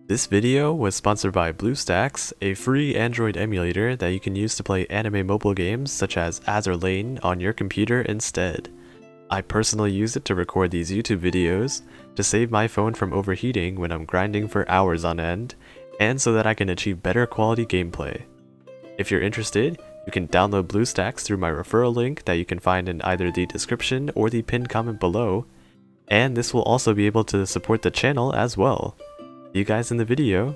This video was sponsored by BlueStacks, a free Android emulator that you can use to play anime mobile games such as Azur Lane on your computer instead. I personally use it to record these YouTube videos, to save my phone from overheating when I'm grinding for hours on end, and so that I can achieve better quality gameplay. If you're interested, you can download BlueStacks through my referral link that you can find in either the description or the pinned comment below, and this will also be able to support the channel as well. See you guys in the video.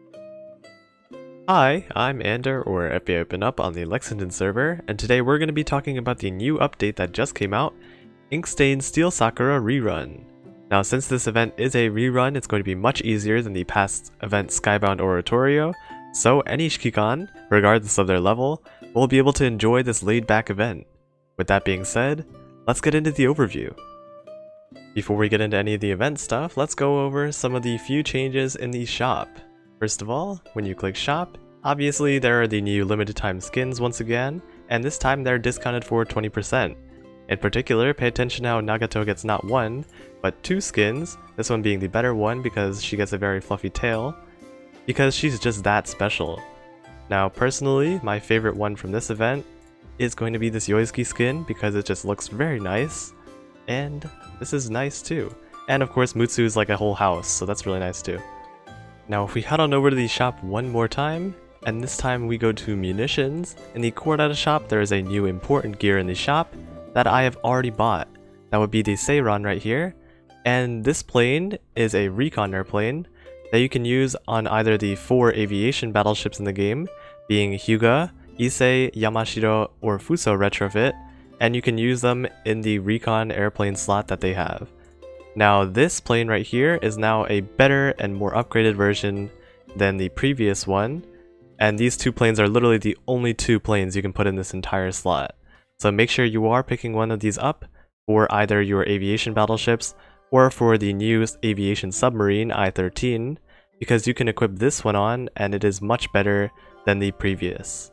Hi, I'm Ander, or FBI Open Up on the Lexington server, and today we're going to be talking about the new update that just came out, Ink-Stained Steel Sakura Rerun. Now, since this event is a rerun, it's going to be much easier than the past event Skybound Oratorio, so any Shikikan, regardless of their level, will be able to enjoy this laid-back event. With that being said, let's get into the overview. Before we get into any of the event stuff, let's go over some of the few changes in the shop. First of all, when you click shop, obviously there are the new limited time skins once again, and this time they're discounted for 20%. In particular, pay attention how Nagato gets not one, but two skins, this one being the better one because she gets a very fluffy tail, because she's just that special. Now personally, my favorite one from this event is going to be this Yoizuki skin because it just looks very nice, and this is nice too. And of course Mutsu is like a whole house, so that's really nice too. Now if we head on over to the shop one more time, and this time we go to munitions, in the core data shop there is a new important gear in the shop that I have already bought. That would be the Seiron right here, and this plane is a recon airplane that you can use on either the 4 aviation battleships in the game, being Hyuga, Issei, Yamashiro, or Fuso retrofit, and you can use them in the recon airplane slot that they have. Now this plane right here is now a better and more upgraded version than the previous one, and these two planes are literally the only two planes you can put in this entire slot. So make sure you are picking one of these up for either your aviation battleships or for the new aviation submarine I-13, because you can equip this one on and it is much better than the previous.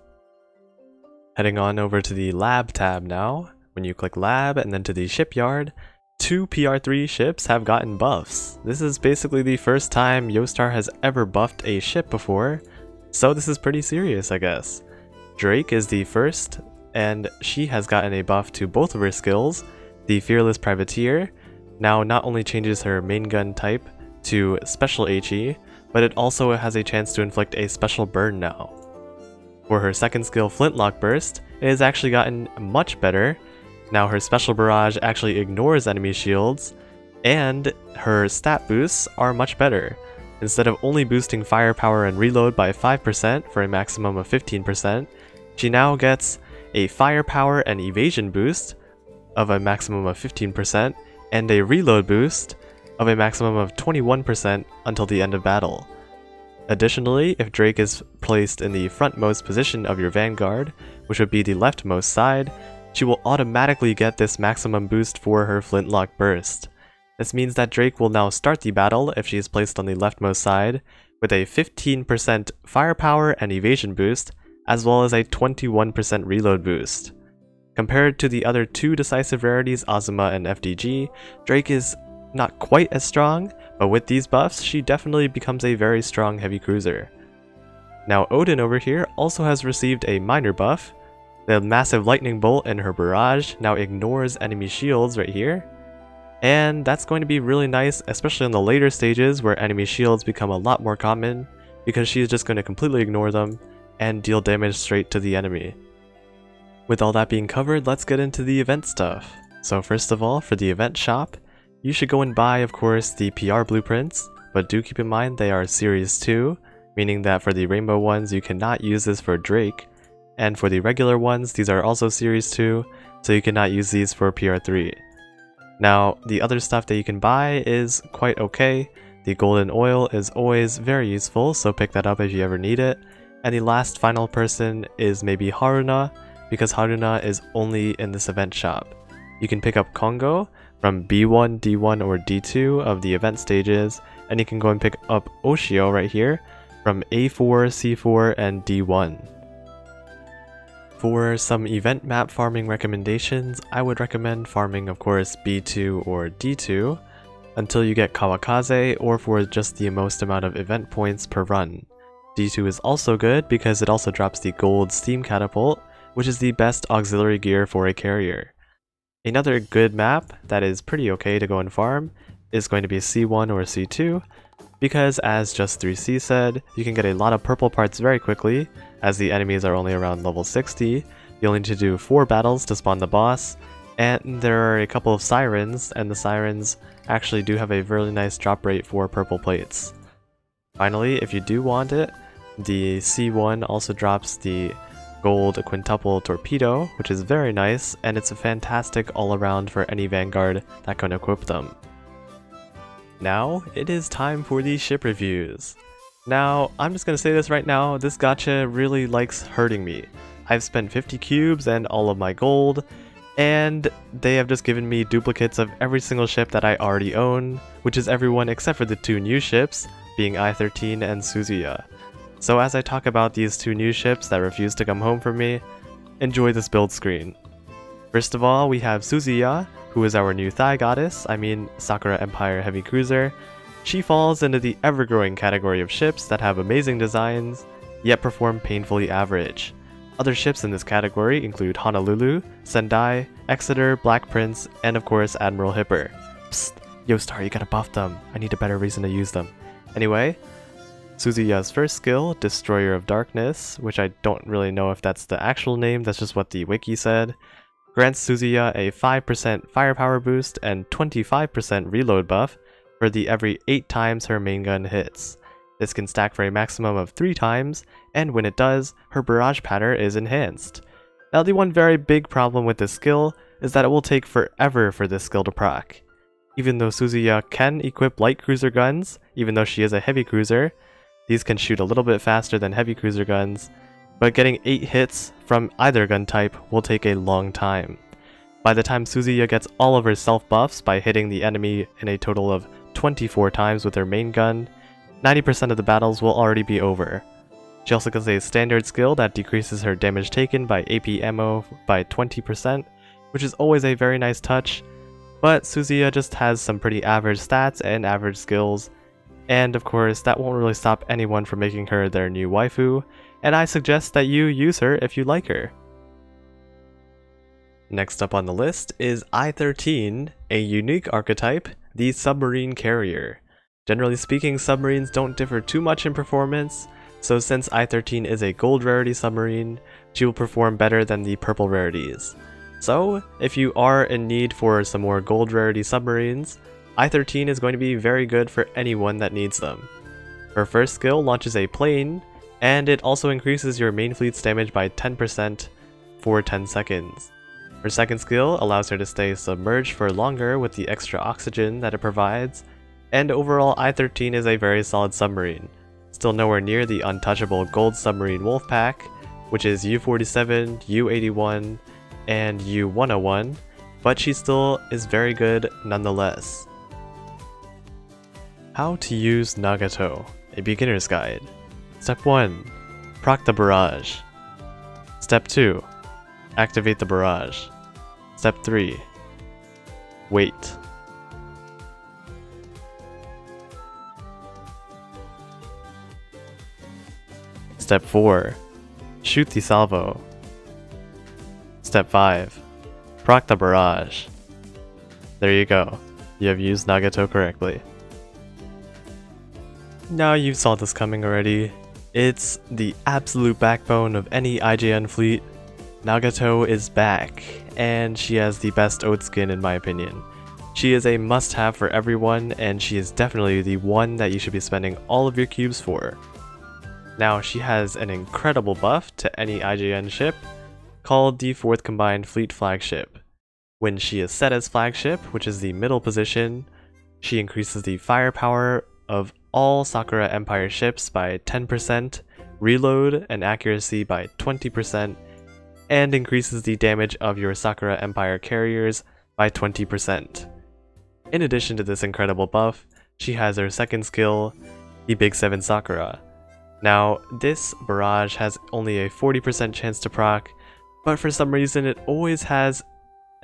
Heading on over to the lab tab now, when you click lab and then to the shipyard, 2 PR3 ships have gotten buffs. This is basically the first time Yoastar has ever buffed a ship before, so this is pretty serious I guess. Drake is the first, and she has gotten a buff to both of her skills. The Fearless Privateer now not only changes her main gun type to Special HE, but it also has a chance to inflict a special burn now. For her second skill, Flintlock Burst, it has actually gotten much better. Now her special barrage actually ignores enemy shields, and her stat boosts are much better. Instead of only boosting firepower and reload by 5% for a maximum of 15%, she now gets a firepower and evasion boost of a maximum of 15%, and a reload boost of a maximum of 21% until the end of battle. Additionally, if Drake is placed in the frontmost position of your vanguard, which would be the leftmost side, she will automatically get this maximum boost for her Flintlock Burst. This means that Drake will now start the battle if she is placed on the leftmost side with a 15% firepower and evasion boost, as well as a 21% reload boost. Compared to the other two decisive rarities, Azuma and FDG, Drake is not quite as strong, but with these buffs, she definitely becomes a very strong heavy cruiser. Now Odin over here also has received a minor buff. The massive lightning bolt in her barrage now ignores enemy shields right here, and that's going to be really nice, especially in the later stages where enemy shields become a lot more common, because she's just going to completely ignore them and deal damage straight to the enemy. With all that being covered, let's get into the event stuff. So first of all, for the event shop, you should go and buy, of course, the PR blueprints, but do keep in mind they are Series 2, meaning that for the rainbow ones you cannot use this for Drake, and for the regular ones these are also Series 2, so you cannot use these for PR3. Now, the other stuff that you can buy is quite okay. The golden oil is always very useful, so pick that up if you ever need it, and the last final person is maybe Haruna, because Haruna is only in this event shop. You can pick up Kongou from B1, D1, or D2 of the event stages, and you can go and pick up Oshio right here from A4, C4, and D1. For some event map farming recommendations, I would recommend farming, of course, B2 or D2. until you get Kawakaze or for just the most amount of event points per run. D2 is also good because it also drops the gold steam catapult, which is the best auxiliary gear for a carrier. Another good map that is pretty okay to go and farm is going to be C1 or C2, because as Just 3C said, you can get a lot of purple parts very quickly, as the enemies are only around level 60, you'll need to do 4 battles to spawn the boss, and there are a couple of sirens, and the sirens actually do have a really nice drop rate for purple plates. Finally, if you do want it, the C1 also drops the gold quintuple torpedo, which is very nice, and it's a fantastic all-around for any Vanguard that can equip them. Now, it is time for the ship reviews. Now, I'm just gonna say this right now, this gacha really likes hurting me. I've spent 50 cubes and all of my gold, and they have just given me duplicates of every single ship that I already own, which is everyone except for the 2 new ships, being I-13 and Suzuya. So as I talk about these 2 new ships that refuse to come home for me, enjoy this build screen. First of all, we have Suzuya, who is our new Thigh Goddess, Sakura Empire Heavy Cruiser. She falls into the ever-growing category of ships that have amazing designs, yet perform painfully average. Other ships in this category include Honolulu, Sendai, Exeter, Black Prince, and of course Admiral Hipper. Psst, yo Star, you gotta buff them, I need a better reason to use them. Anyway, Suzuya's first skill, Destroyer of Darkness, which I don't really know if that's the actual name, that's just what the wiki said, grants Suzuya a 5% firepower boost and 25% reload buff for the every 8 times her main gun hits. This can stack for a maximum of 3 times, and when it does, her barrage pattern is enhanced. Now the one very big problem with this skill is that it will take forever for this skill to proc. Even though Suzuya can equip light cruiser guns, even though she is a heavy cruiser, these can shoot a little bit faster than heavy cruiser guns, but getting 8 hits from either gun type will take a long time. By the time Suzuya gets all of her self buffs by hitting the enemy in a total of 24 times with her main gun, 90% of the battles will already be over. She also gets a standard skill that decreases her damage taken by AP ammo by 20%, which is always a very nice touch, but Suzuya just has some pretty average stats and average skills, and of course that won't really stop anyone from making her their new waifu, and I suggest that you use her if you like her. Next up on the list is I-13, a unique archetype, the submarine carrier. Generally speaking, submarines don't differ too much in performance, so since I-13 is a gold rarity submarine, she will perform better than the purple rarities. So, if you are in need for some more gold rarity submarines, I-13 is going to be very good for anyone that needs them. Her first skill launches a plane, and it also increases your main fleet's damage by 10% for 10 seconds. Her second skill allows her to stay submerged for longer with the extra oxygen that it provides, and overall I-13 is a very solid submarine. Still nowhere near the untouchable gold submarine Wolfpack, which is U-47, U-81, and U-101, but she still is very good nonetheless. How to use Nagato, a beginner's guide. Step 1. Proc the barrage. Step 2. Activate the barrage. Step 3. Wait. Step 4. Shoot the salvo. Step 5. Proc the barrage. There you go. You have used Nagato correctly. Now you saw this coming already. It's the absolute backbone of any IJN fleet. Nagato is back, and she has the best oat skin in my opinion. She is a must-have for everyone, and she is definitely the one that you should be spending all of your cubes for. Now she has an incredible buff to any IJN ship, called the 4th Combined Fleet Flagship. When she is set as flagship, which is the middle position, she increases the firepower of all Sakura Empire ships by 10%, reload and accuracy by 20%, and increases the damage of your Sakura Empire carriers by 20%. In addition to this incredible buff, she has her second skill, the Big 7 Sakura. Now, this barrage has only a 40% chance to proc, but for some reason it always has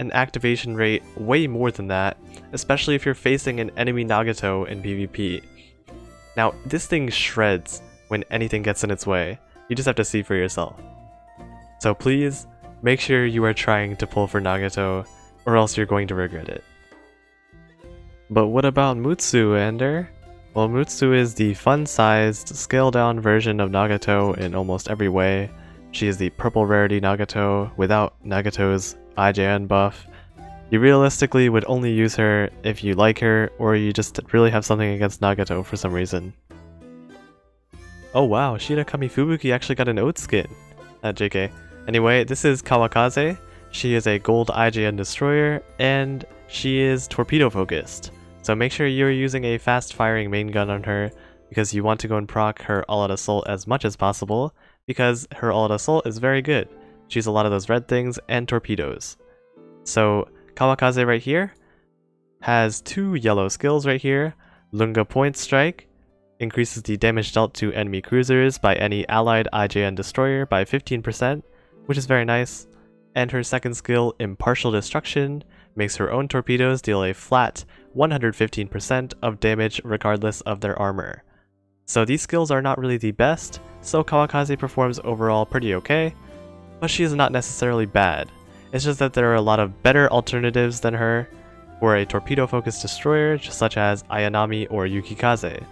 an activation rate way more than that, especially if you're facing an enemy Nagato in PvP. Now, this thing shreds when anything gets in its way. You just have to see for yourself. So please, make sure you are trying to pull for Nagato, or else you're going to regret it. But what about Mutsu, Ender? Well, Mutsu is the fun-sized, scaled-down version of Nagato in almost every way. She is the purple rarity Nagato without Nagato's IJN buff. You realistically would only use her if you like her, or you just really have something against Nagato for some reason. Oh wow, Shirakami Fubuki actually got an oat skin. JK. Anyway, this is Kawakaze. She is a gold IJN destroyer, and she is torpedo focused. So make sure you're using a fast firing main gun on her, because you want to go and proc her all-out assault as much as possible, because her all-out assault is very good. She has a lot of those red things and torpedoes. So Kawakaze right here has 2 yellow skills right here. Lunga Point Strike increases the damage dealt to enemy cruisers by any allied IJN destroyer by 15%, which is very nice. And her second skill, Impartial Destruction, makes her own torpedoes deal a flat 115% of damage regardless of their armor. So these skills are not really the best, so Kawakaze performs overall pretty okay, but she is not necessarily bad. It's just that there are a lot of better alternatives than her for a torpedo-focused destroyer, such as Ayanami or Yukikaze.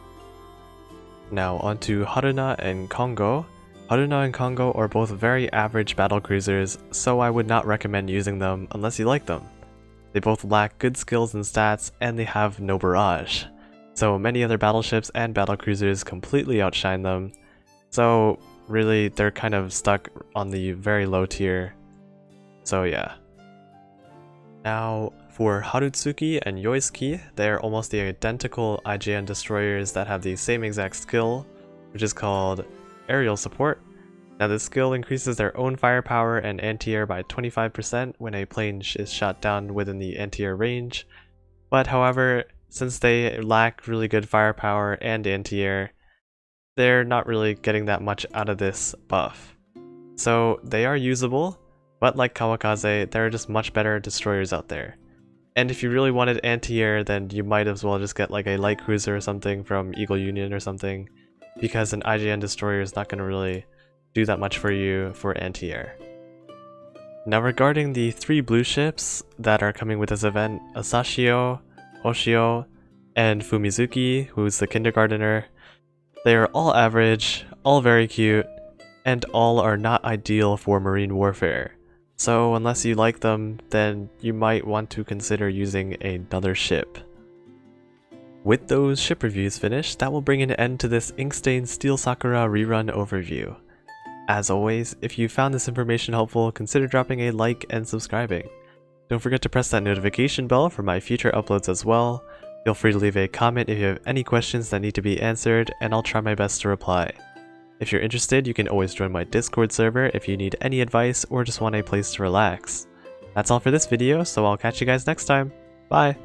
Now onto Haruna and Kongou. Haruna and Kongou are both very average battle cruisers, so I would not recommend using them unless you like them. They both lack good skills and stats, and they have no barrage. So many other battleships and battle cruisers completely outshine them, so really they're kind of stuck on the very low tier. So yeah. Now for Harutsuki and Yoizuki, they are almost the identical IJN destroyers that have the same exact skill, which is called Aerial Support. Now this skill increases their own firepower and anti-air by 25% when a plane is shot down within the anti-air range, but however, since they lack really good firepower and anti-air, they're not really getting that much out of this buff. So they are usable, but like Kawakaze, there are just much better destroyers out there. And if you really wanted anti-air, then you might as well just get like a light cruiser or something from Eagle Union or something, because an IJN destroyer is not going to really do that much for you for anti-air. Now regarding the 3 blue ships that are coming with this event, Asashio, Oshio, and Fumizuki, who's the kindergartner, they are all average, all very cute, and all are not ideal for marine warfare. So unless you like them, then you might want to consider using another ship. With those ship reviews finished, that will bring an end to this Ink-Stained Steel Sakura rerun overview. As always, if you found this information helpful, consider dropping a like and subscribing. Don't forget to press that notification bell for my future uploads as well. Feel free to leave a comment if you have any questions that need to be answered, and I'll try my best to reply. If you're interested, you can always join my Discord server if you need any advice or just want a place to relax. That's all for this video, so I'll catch you guys next time. Bye!